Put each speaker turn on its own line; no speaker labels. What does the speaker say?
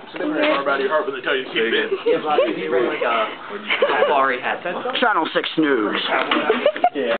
Carve out of your heart when they tell you to keep it.
Yeah, but you wear like a safari hat.
Channel 6 News.
Yeah.